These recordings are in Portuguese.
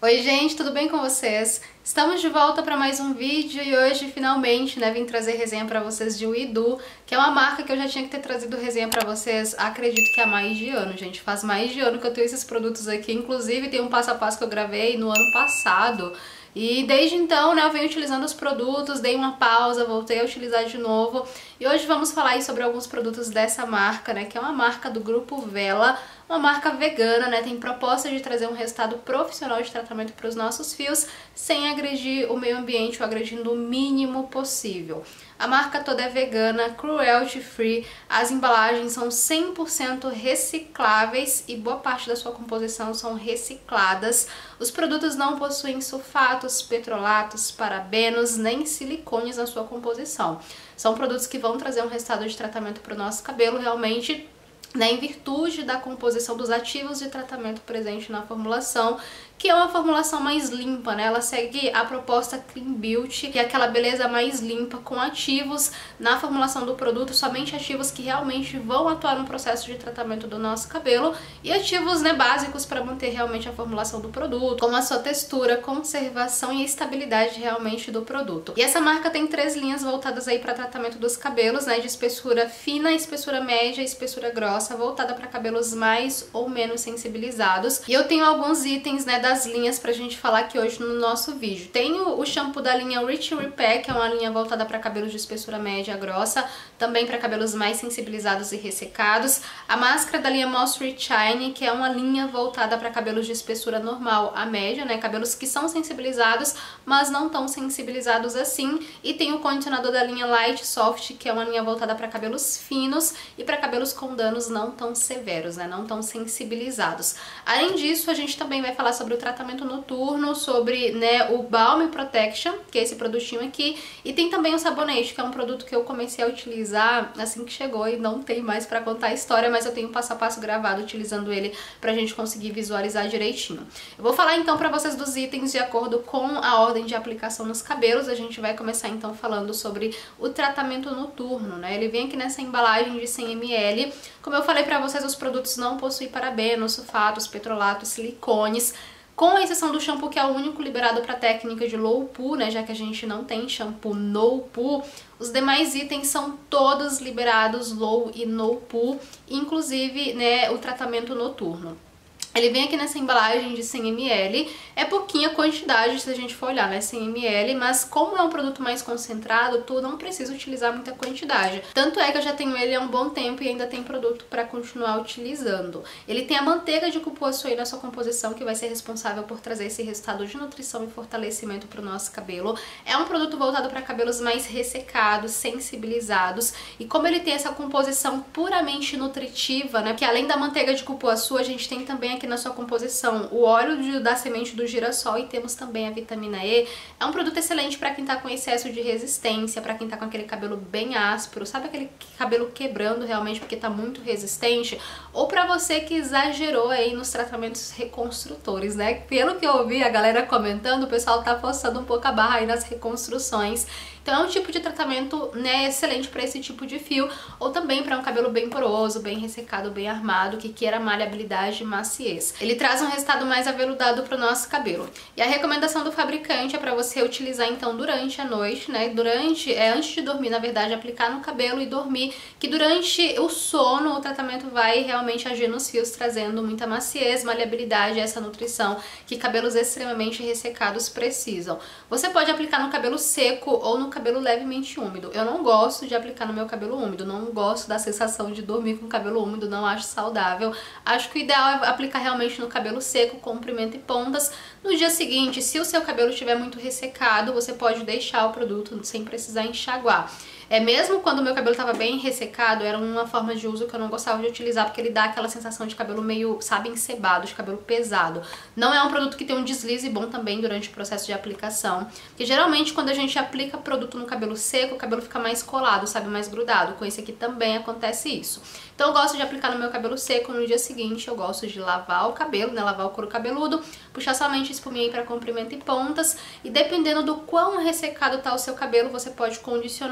Oi gente, tudo bem com vocês? Estamos de volta para mais um vídeo e hoje finalmente, vim trazer resenha para vocês de Widu, que é uma marca que eu já tinha que ter trazido resenha para vocês, acredito que há mais de ano, gente. Faz mais de ano que eu tenho esses produtos aqui, inclusive tem um passo a passo que eu gravei no ano passado. E desde então, eu venho utilizando os produtos, dei uma pausa, voltei a utilizar de novo. E hoje vamos falar aí sobre alguns produtos dessa marca, que é uma marca do Grupo Vela, uma marca vegana, tem proposta de trazer um resultado profissional de tratamento para os nossos fios, sem agredir o meio ambiente ou agredindo o mínimo possível. A marca toda é vegana, cruelty free, as embalagens são 100% recicláveis e boa parte da sua composição são recicladas. Os produtos não possuem sulfatos, petrolatos, parabenos, nem silicones na sua composição. São produtos que vão trazer um resultado de tratamento para o nosso cabelo realmente, em virtude da composição dos ativos de tratamento presente na formulação, que é uma formulação mais limpa, Ela segue a proposta Clean Beauty, que é aquela beleza mais limpa, com ativos na formulação do produto, somente ativos que realmente vão atuar no processo de tratamento do nosso cabelo e ativos, básicos para manter realmente a formulação do produto, como a sua textura, conservação e estabilidade realmente do produto. E essa marca tem 3 linhas voltadas aí para tratamento dos cabelos, de espessura fina, espessura média e espessura grossa, voltada para cabelos mais ou menos sensibilizados. E eu tenho alguns itens, das linhas pra gente falar aqui hoje no nosso vídeo. Tenho o shampoo da linha Rich Repair, que é uma linha voltada para cabelos de espessura média grossa, também para cabelos mais sensibilizados e ressecados. A máscara da linha Moisture Shine, que é uma linha voltada para cabelos de espessura normal a média, cabelos que são sensibilizados, mas não tão sensibilizados assim. E tem o condicionador da linha Light Soft, que é uma linha voltada para cabelos finos e para cabelos com danos não tão severos, não tão sensibilizados. Além disso, a gente também vai falar sobre o tratamento noturno, sobre o Balm Protection, que é esse produtinho aqui, e tem também o sabonete, que é um produto que eu comecei a utilizar assim que chegou e não tem mais pra contar a história, mas eu tenho um passo a passo gravado utilizando ele pra gente conseguir visualizar direitinho. Eu vou falar então pra vocês dos itens de acordo com a ordem de aplicação nos cabelos. A gente vai começar então falando sobre o tratamento noturno, Ele vem aqui nessa embalagem de 100 ml. Como eu falei pra vocês, os produtos não possuem parabenos, sulfatos, petrolatos, silicones, com exceção do shampoo, que é o único liberado para técnica de low poo, já que a gente não tem shampoo no poo. Os demais itens são todos liberados low e no poo, inclusive o tratamento noturno. Ele vem aqui nessa embalagem de 100 ml, é pouquinha quantidade se a gente for olhar, 100 ml, mas como é um produto mais concentrado, tu não precisa utilizar muita quantidade. Tanto é que eu já tenho ele há um bom tempo e ainda tem produto para continuar utilizando. Ele tem a manteiga de cupuaçu aí na sua composição, que vai ser responsável por trazer esse resultado de nutrição e fortalecimento para o nosso cabelo. É um produto voltado para cabelos mais ressecados, sensibilizados, e como ele tem essa composição puramente nutritiva, que além da manteiga de cupuaçu, a gente tem também aqui na sua composição o óleo da semente do girassol e temos também a vitamina E. É um produto excelente para quem tá com excesso de resistência, para quem tá com aquele cabelo bem áspero, sabe aquele cabelo quebrando realmente porque tá muito resistente, ou para você que exagerou aí nos tratamentos reconstrutores, Pelo que eu ouvi a galera comentando, o pessoal tá forçando um pouco a barra aí nas reconstruções. Então é um tipo de tratamento excelente para esse tipo de fio, ou também para um cabelo bem poroso, bem ressecado, bem armado, que queira maleabilidade e maciez. Ele traz um resultado mais aveludado para o nosso cabelo. E a recomendação do fabricante é para você utilizar então durante a noite, antes de dormir, na verdade, aplicar no cabelo e dormir, que durante o sono o tratamento vai realmente agir nos fios, trazendo muita maciez, maleabilidade e essa nutrição que cabelos extremamente ressecados precisam. Você pode aplicar no cabelo seco ou no cabelo levemente úmido. Eu não gosto de aplicar no meu cabelo úmido, não gosto da sensação de dormir com o cabelo úmido, não acho saudável. Acho que o ideal é aplicar realmente no cabelo seco, comprimento e pontas. No dia seguinte, se o seu cabelo estiver muito ressecado, você pode deixar o produto sem precisar enxaguar. Mesmo quando o meu cabelo estava bem ressecado, era uma forma de uso que eu não gostava de utilizar, porque ele dá aquela sensação de cabelo meio, encebado, de cabelo pesado. Não é um produto que tem um deslize bom também durante o processo de aplicação, porque geralmente quando a gente aplica produto no cabelo seco, o cabelo fica mais colado, mais grudado. Com esse aqui também acontece isso. Então eu gosto de aplicar no meu cabelo seco. No dia seguinte eu gosto de lavar o cabelo, lavar o couro cabeludo, puxar somente espuminha aí para comprimento e pontas, e dependendo do quão ressecado tá o seu cabelo, você pode condicionar o cabelo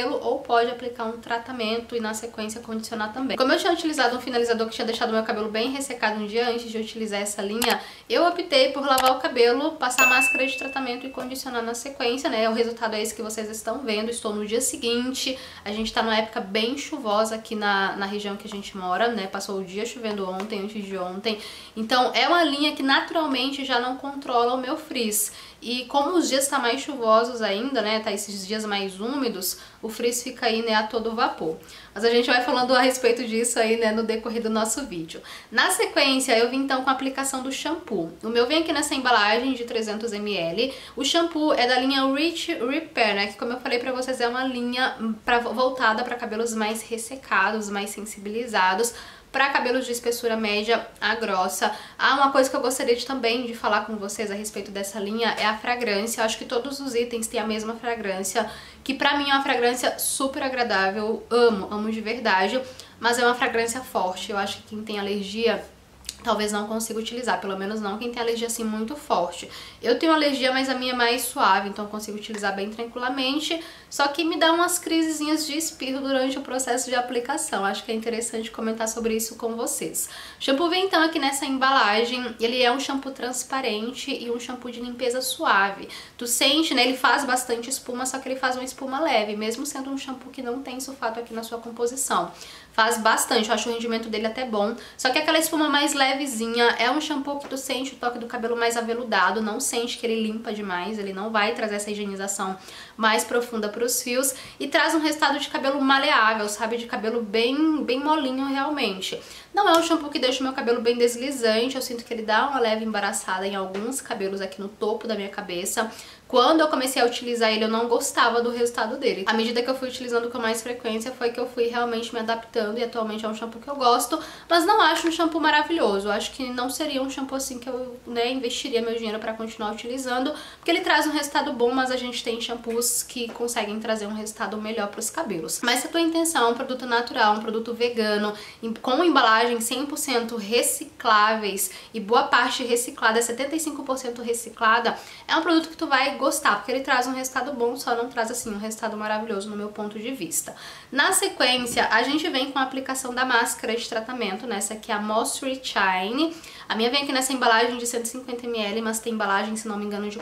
cabelo ou pode aplicar um tratamento e na sequência condicionar também. Como eu tinha utilizado um finalizador que tinha deixado meu cabelo bem ressecado um dia antes de utilizar essa linha, eu optei por lavar o cabelo, passar máscara de tratamento e condicionar na sequência, né? O resultado é esse que vocês estão vendo. Estou no dia seguinte, a gente tá numa época bem chuvosa aqui na região que a gente mora, né? Passou o dia chovendo ontem, antes de ontem. Então é uma linha que naturalmente já não controla o meu frizz. E como os dias estão mais chuvosos ainda, né, tá esses dias mais úmidos, o frizz fica aí, né, a todo vapor. Mas a gente vai falando a respeito disso aí, né, no decorrer do nosso vídeo. Na sequência, eu vim então com a aplicação do shampoo. O meu vem aqui nessa embalagem de 300 ml. O shampoo é da linha Rich Repair, né, que como eu falei pra vocês é uma linha voltada para cabelos mais ressecados, mais sensibilizados, para cabelos de espessura média a grossa. Uma coisa que eu gostaria também de falar com vocês a respeito dessa linha é a fragrância. Eu acho que todos os itens têm a mesma fragrância, que pra mim é uma fragrância super agradável, amo de verdade, mas é uma fragrância forte. Eu acho que quem tem alergia talvez não consiga utilizar, pelo menos não quem tem alergia assim muito forte. Eu tenho alergia, mas a minha é mais suave, então eu consigo utilizar bem tranquilamente, só que me dá umas crisezinhas de espirro durante o processo de aplicação. Acho que é interessante comentar sobre isso com vocês. O shampoo vem então aqui nessa embalagem, ele é um shampoo transparente e um shampoo de limpeza suave. Tu sente, né, ele faz bastante espuma, só que ele faz uma espuma leve, mesmo sendo um shampoo que não tem sulfato aqui na sua composição. Faz bastante, eu acho o rendimento dele até bom, só que aquela espuma mais levezinha, é um shampoo que tu sente o toque do cabelo mais aveludado, não sente que ele limpa demais, ele não vai trazer essa higienização mais profunda para os fios e traz um resultado de cabelo maleável, sabe, de cabelo bem molinho realmente. Não é um shampoo que deixa o meu cabelo bem deslizante, eu sinto que ele dá uma leve embaraçada em alguns cabelos aqui no topo da minha cabeça. Quando eu comecei a utilizar ele, eu não gostava do resultado dele. À medida que eu fui utilizando com mais frequência, foi que eu fui realmente me adaptando e atualmente é um shampoo que eu gosto, mas não acho um shampoo maravilhoso. Eu acho que não seria um shampoo assim que eu, né, investiria meu dinheiro pra continuar utilizando, porque ele traz um resultado bom, mas a gente tem shampoos que conseguem trazer um resultado melhor pros cabelos. Mas se a tua intenção é um produto natural, um produto vegano, com embalagem 100% recicláveis e boa parte reciclada, 75% reciclada, é um produto que tu vai gostar, porque ele traz um resultado bom, só não traz assim um resultado maravilhoso no meu ponto de vista. Na sequência, a gente vem com a aplicação da máscara de tratamento, né? Essa aqui é a Moisture Shine. A minha vem aqui nessa embalagem de 150 ml, mas tem embalagem, se não me engano, de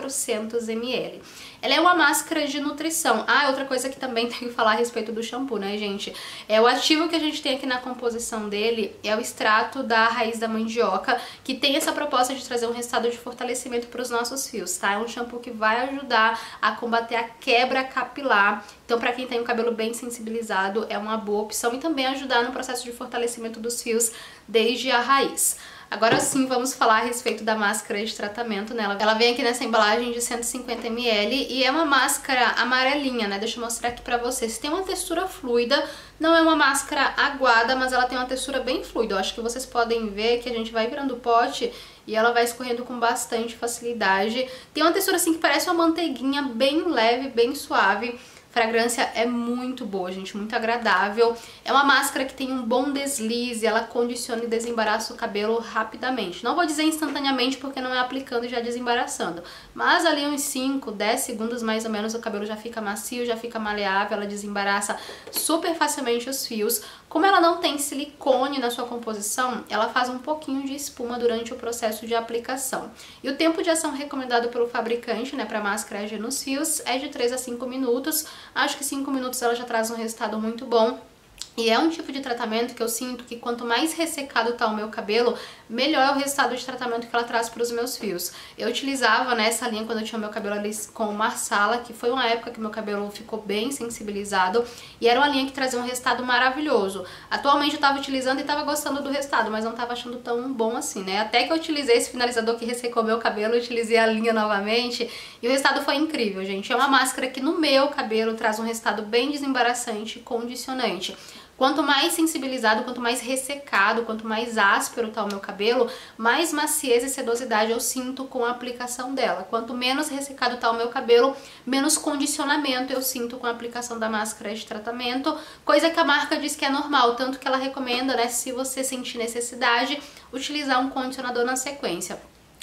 400 ml. Ela é uma máscara de nutrição. Outra coisa que também tenho que falar a respeito do shampoo, né, gente? O ativo que a gente tem aqui na composição dele é o extrato da raiz da mandioca, que tem essa proposta de trazer um resultado de fortalecimento para os nossos fios, tá? É um shampoo que vai ajudar a combater a quebra capilar. Então, para quem tem o cabelo bem sensibilizado, é uma boa opção e também ajudar no processo de fortalecimento dos fios desde a raiz. Agora sim, vamos falar a respeito da máscara de tratamento, né? Ela vem aqui nessa embalagem de 150 ml e é uma máscara amarelinha, né? Deixa eu mostrar aqui pra vocês. Tem uma textura fluida, não é uma máscara aguada, mas ela tem uma textura bem fluida. Eu acho que vocês podem ver que a gente vai virando o pote e ela vai escorrendo com bastante facilidade. Tem uma textura assim que parece uma manteiguinha, bem leve, bem suave. A fragrância é muito boa, gente, muito agradável. É uma máscara que tem um bom deslize, ela condiciona e desembaraça o cabelo rapidamente. Não vou dizer instantaneamente porque não é aplicando e já desembaraçando, mas ali uns 5, 10 segundos mais ou menos o cabelo já fica macio, já fica maleável, ela desembaraça super facilmente os fios. Como ela não tem silicone na sua composição, ela faz um pouquinho de espuma durante o processo de aplicação. E o tempo de ação recomendado pelo fabricante, né, para máscara agir nos fios é de 3 a 5 minutos. Acho que 5 minutos ela já traz um resultado muito bom. E é um tipo de tratamento que eu sinto que quanto mais ressecado tá o meu cabelo, melhor é o resultado de tratamento que ela traz para os meus fios. Eu utilizava nessa linha quando eu tinha meu cabelo ali com o Marsala, que foi uma época que meu cabelo ficou bem sensibilizado, e era uma linha que trazia um resultado maravilhoso. Atualmente eu tava utilizando e tava gostando do resultado, mas não tava achando tão bom assim, né? Até que eu utilizei esse finalizador que ressecou meu cabelo, eu utilizei a linha novamente, e o resultado foi incrível, gente. É uma máscara que no meu cabelo traz um resultado bem desembaraçante e condicionante. Quanto mais sensibilizado, quanto mais ressecado, quanto mais áspero tá o meu cabelo, mais maciez e sedosidade eu sinto com a aplicação dela. Quanto menos ressecado tá o meu cabelo, menos condicionamento eu sinto com a aplicação da máscara de tratamento, coisa que a marca diz que é normal, tanto que ela recomenda, né, se você sentir necessidade, utilizar um condicionador na sequência.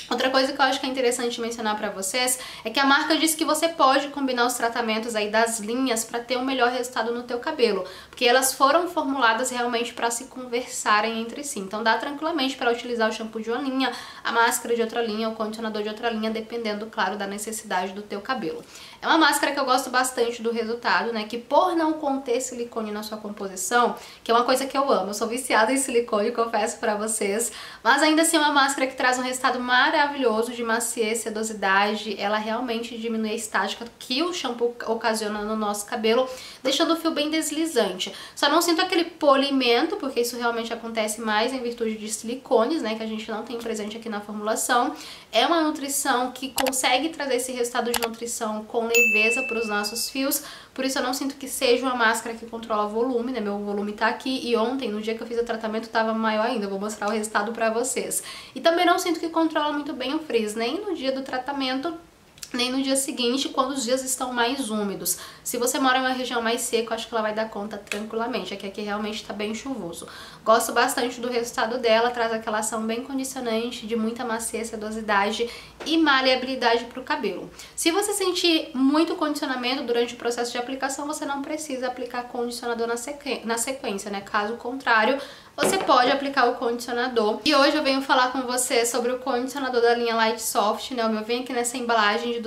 Outra coisa que eu acho que é interessante mencionar pra vocês é que a marca diz que você pode combinar os tratamentos aí das linhas pra ter um melhor resultado no teu cabelo, porque elas foram formuladas realmente pra se conversarem entre si. Então dá tranquilamente pra utilizar o shampoo de uma linha, a máscara de outra linha, o condicionador de outra linha, dependendo, claro, da necessidade do teu cabelo. É uma máscara que eu gosto bastante do resultado, né, que por não conter silicone na sua composição, que é uma coisa que eu amo, eu sou viciada em silicone, confesso pra vocês, mas ainda assim é uma máscara que traz um resultado maravilhoso de maciez, sedosidade, ela realmente diminui a estática que o shampoo ocasiona no nosso cabelo, deixando o fio bem deslizante. Só não sinto aquele polimento, porque isso realmente acontece mais em virtude de silicones, né, que a gente não tem presente aqui na formulação. É uma nutrição que consegue trazer esse resultado de nutrição com leveza para os nossos fios, por isso eu não sinto que seja uma máscara que controla volume, né, meu volume tá aqui, e ontem, no dia que eu fiz o tratamento, tava maior ainda, eu vou mostrar o resultado pra vocês. E também não sinto que controla muito bem o frizz, nem no dia do tratamento, nem no dia seguinte, quando os dias estão mais úmidos. Se você mora em uma região mais seca, acho que ela vai dar conta tranquilamente. Aqui realmente está bem chuvoso. Gosto bastante do resultado dela, traz aquela ação bem condicionante, de muita maciez, sedosidade e maleabilidade para o cabelo. Se você sentir muito condicionamento durante o processo de aplicação, você não precisa aplicar condicionador na sequência, né? Caso contrário, você pode aplicar o condicionador. E hoje eu venho falar com você sobre o condicionador da linha Light Soft, né? O meu vem aqui nessa embalagem de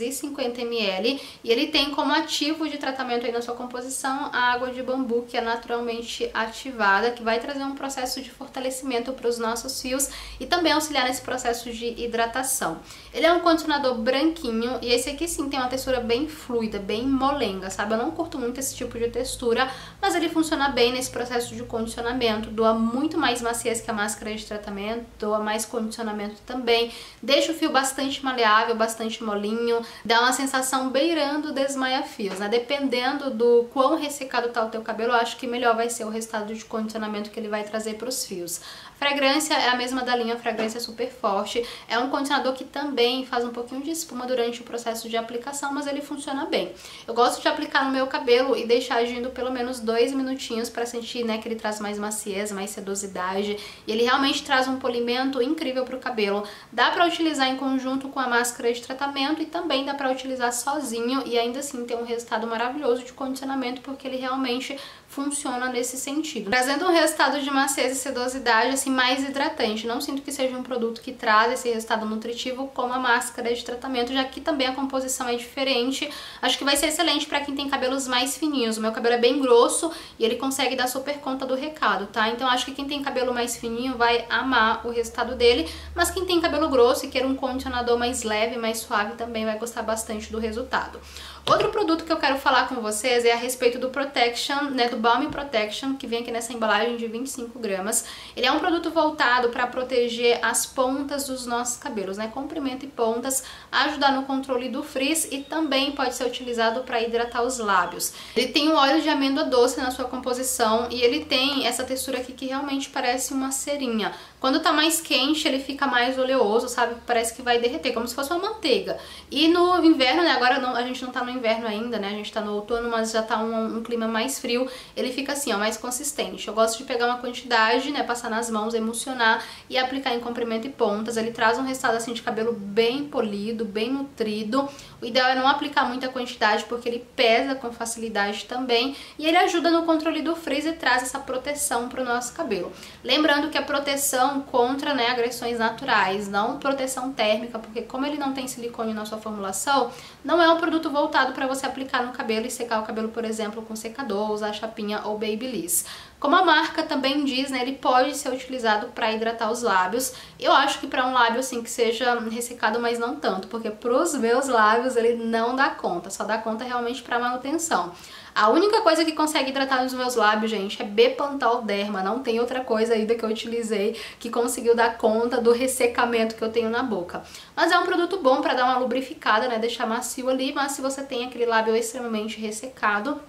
250 ml e ele tem como ativo de tratamento aí na sua composição a água de bambu, que é naturalmente ativada, que vai trazer um processo de fortalecimento para os nossos fios e também auxiliar nesse processo de hidratação. Ele é um condicionador branquinho e esse aqui sim tem uma textura bem fluida, bem molenga, sabe? Eu não curto muito esse tipo de textura, mas ele funciona bem nesse processo de condicionamento, doa muito mais maciez que a máscara de tratamento, doa mais condicionamento também, deixa o fio bastante maleável, bastante molinho, dá uma sensação beirando desmaia-fios, né? Dependendo do quão ressecado tá o teu cabelo, eu acho que melhor vai ser o resultado de condicionamento que ele vai trazer para os fios. A fragrância é a mesma da linha, a fragrância é super forte, é um condicionador que também faz um pouquinho de espuma durante o processo de aplicação, mas ele funciona bem. Eu gosto de aplicar no meu cabelo e deixar agindo pelo menos 2 minutinhos para sentir, né, que ele traz mais maciez, mais sedosidade, e ele realmente traz um polimento incrível para o cabelo. Dá para utilizar em conjunto com a máscara de tratamento e também dá para utilizar sozinho e ainda assim ter um resultado maravilhoso de condicionamento, porque ele realmente funciona nesse sentido, trazendo um resultado de maciez e sedosidade assim mais hidratante. Não sinto que seja um produto que traz esse resultado nutritivo como a máscara de tratamento, já que também a composição é diferente. Acho que vai ser excelente para quem tem cabelos mais fininhos. O meu cabelo é bem grosso e ele consegue dar super conta do recado, tá? Então acho que quem tem cabelo mais fininho vai amar o resultado dele, mas quem tem cabelo grosso e quer um condicionador mais leve, mais suave, também vai gostar bastante do resultado. Outro produto que eu quero falar com vocês é a respeito do Protection, né, do Balm Protection, que vem aqui nessa embalagem de 25 gramas. Ele é um produto voltado para proteger as pontas dos nossos cabelos, né, comprimento e pontas, ajudar no controle do frizz e também pode ser utilizado para hidratar os lábios. Ele tem um óleo de amêndoa doce na sua composição e ele tem essa textura aqui que realmente parece uma cerinha. Quando tá mais quente, ele fica mais oleoso, sabe? Parece que vai derreter, como se fosse uma manteiga. E no inverno, né? Agora não, a gente não tá no inverno ainda, né? A gente tá no outono, mas já tá um clima mais frio. Ele fica assim, ó, mais consistente. Eu gosto de pegar uma quantidade, né? Passar nas mãos, emulsionar e aplicar em comprimento e pontas. Ele traz um resultado assim de cabelo bem polido, bem nutrido. O ideal é não aplicar muita quantidade, porque ele pesa com facilidade também. E ele ajuda no controle do frizz e traz essa proteção pro nosso cabelo. Lembrando que a proteção contra, né, agressões naturais, não proteção térmica, porque como ele não tem silicone na sua formulação, não é um produto voltado para você aplicar no cabelo e secar o cabelo, por exemplo, com secador, usar chapinha ou babyliss. Como a marca também diz, né, ele pode ser utilizado para hidratar os lábios. Eu acho que para um lábio assim que seja ressecado, mas não tanto, porque pros meus lábios ele não dá conta, só dá conta realmente para manutenção. A única coisa que consegue hidratar os meus lábios, gente, é Bepantol Derma. Não tem outra coisa ainda que eu utilizei que conseguiu dar conta do ressecamento que eu tenho na boca. Mas é um produto bom para dar uma lubrificada, né, deixar macio ali, mas se você tem aquele lábio extremamente ressecado,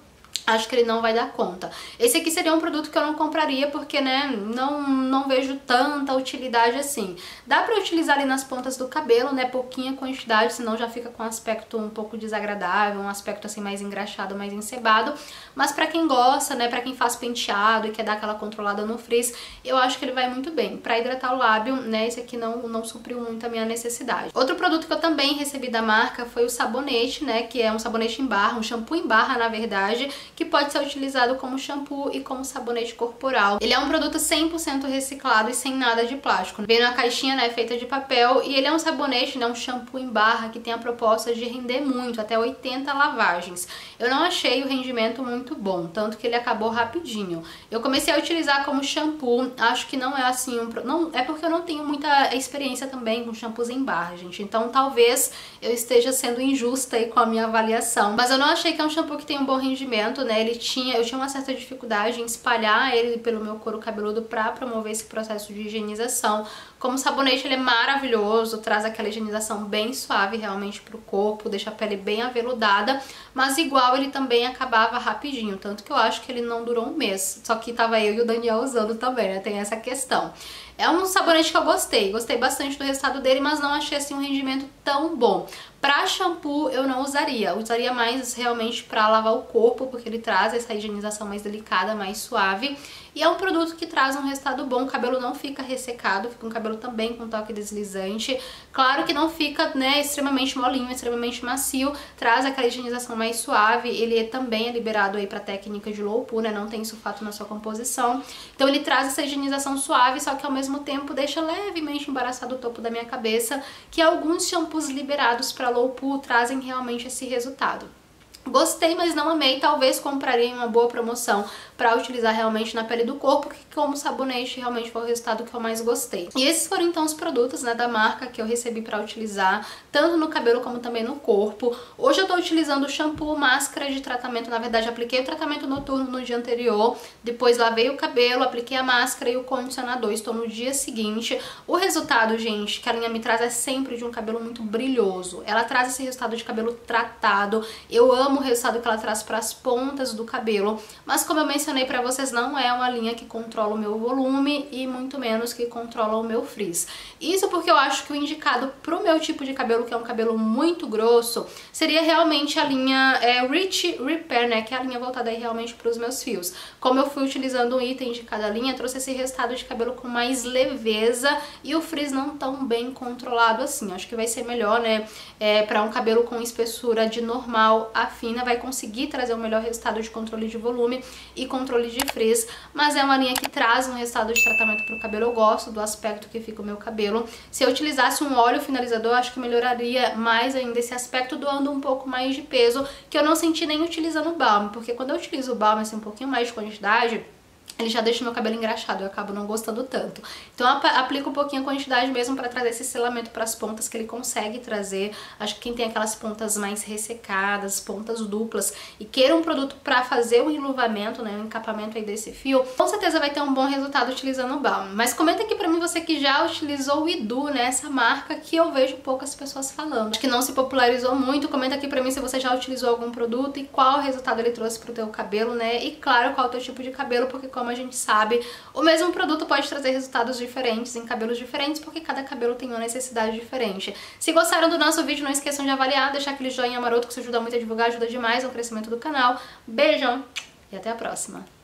acho que ele não vai dar conta. Esse aqui seria um produto que eu não compraria porque, né, não vejo tanta utilidade assim. Dá pra utilizar ali nas pontas do cabelo, né, pouquinha quantidade, senão já fica com um aspecto um pouco desagradável, um aspecto assim mais engraxado, mais encebado. Mas pra quem gosta, né, pra quem faz penteado e quer dar aquela controlada no frizz, eu acho que ele vai muito bem. Pra hidratar o lábio, né, esse aqui não supriu muito a minha necessidade. Outro produto que eu também recebi da marca foi o sabonete, né, que é um sabonete em barra, um shampoo em barra, na verdade, que pode ser utilizado como shampoo e como sabonete corporal. Ele é um produto 100% reciclado e sem nada de plástico. Vem na caixinha, né, feita de papel, e ele é um sabonete, né, um shampoo em barra que tem a proposta de render muito, até 80 lavagens. Eu não achei o rendimento muito bom, tanto que ele acabou rapidinho. Eu comecei a utilizar como shampoo, acho que não é assim, é porque eu não tenho muita experiência também com shampoos em barra, gente, então talvez eu esteja sendo injusta aí com a minha avaliação, mas eu não achei que é um shampoo que tem um bom rendimento, né, eu tinha uma certa dificuldade em espalhar ele pelo meu couro cabeludo pra promover esse processo de higienização. Como sabonete ele é maravilhoso, traz aquela higienização bem suave realmente pro corpo, deixa a pele bem aveludada, mas igual ele também acabava rapidinho, tanto que eu acho que ele não durou um mês, só que tava eu e o Daniel usando também, né, tem essa questão. É um sabonete que eu gostei bastante do resultado dele, mas não achei assim um rendimento tão bom. Pra shampoo eu não usaria, usaria mais realmente pra lavar o corpo, porque ele traz essa higienização mais delicada, mais suave. E é um produto que traz um resultado bom, o cabelo não fica ressecado, fica um cabelo também com toque deslizante. Claro que não fica, né, extremamente molinho, extremamente macio, traz aquela higienização mais suave. Ele também é liberado aí pra técnica de low poo, né, não tem sulfato na sua composição. Então ele traz essa higienização suave, só que ao mesmo tempo deixa levemente embaraçado o topo da minha cabeça, que alguns shampoos liberados para low poo trazem realmente esse resultado. Gostei, mas não amei, talvez compraria em uma boa promoção pra utilizar realmente na pele do corpo, que como sabonete realmente foi o resultado que eu mais gostei. E esses foram então os produtos, né, da marca que eu recebi pra utilizar, tanto no cabelo como também no corpo. Hoje eu tô utilizando shampoo, máscara de tratamento, na verdade apliquei o tratamento noturno no dia anterior, depois lavei o cabelo, apliquei a máscara e o condicionador, estou no dia seguinte. O resultado, gente, que a linha me traz é sempre de um cabelo muito brilhoso. Ela traz esse resultado de cabelo tratado, eu amo o resultado que ela traz para as pontas do cabelo, mas como eu mencionei para vocês, não é uma linha que controla o meu volume e muito menos que controla o meu frizz. Isso porque eu acho que o indicado pro meu tipo de cabelo, que é um cabelo muito grosso, seria realmente a linha Rich Repair, né, que é a linha voltada aí realmente para os meus fios. Como eu fui utilizando um item de cada linha, trouxe esse resultado de cabelo com mais leveza e o frizz não tão bem controlado assim. Acho que vai ser melhor, né, para um cabelo com espessura de normal a fina, vai conseguir trazer o melhor resultado de controle de volume e controle de frizz, mas é uma linha que traz um resultado de tratamento pro cabelo. Eu gosto do aspecto que fica o meu cabelo. Se eu utilizasse um óleo finalizador, acho que melhoraria mais ainda esse aspecto, doando um pouco mais de peso, que eu não senti nem utilizando o balm, porque quando eu utilizo o balm assim, um pouquinho mais de quantidade, ele já deixa o meu cabelo engraxado, eu acabo não gostando tanto. Então eu aplico um pouquinho a quantidade mesmo pra trazer esse selamento pras pontas que ele consegue trazer. Acho que quem tem aquelas pontas mais ressecadas, pontas duplas, e queira um produto pra fazer o enluvamento, né, o encapamento aí desse fio, com certeza vai ter um bom resultado utilizando o balm. Mas comenta aqui pra mim você que já utilizou o IDU, né, essa marca que eu vejo poucas pessoas falando. Acho que não se popularizou muito. Comenta aqui pra mim se você já utilizou algum produto e qual resultado ele trouxe pro teu cabelo, né, e claro, qual é o teu tipo de cabelo, porque como a gente sabe, o mesmo produto pode trazer resultados diferentes em cabelos diferentes, porque cada cabelo tem uma necessidade diferente. Se gostaram do nosso vídeo, não esqueçam de avaliar, deixar aquele joinha maroto que isso ajuda muito a divulgar, ajuda demais no crescimento do canal. Beijão e até a próxima!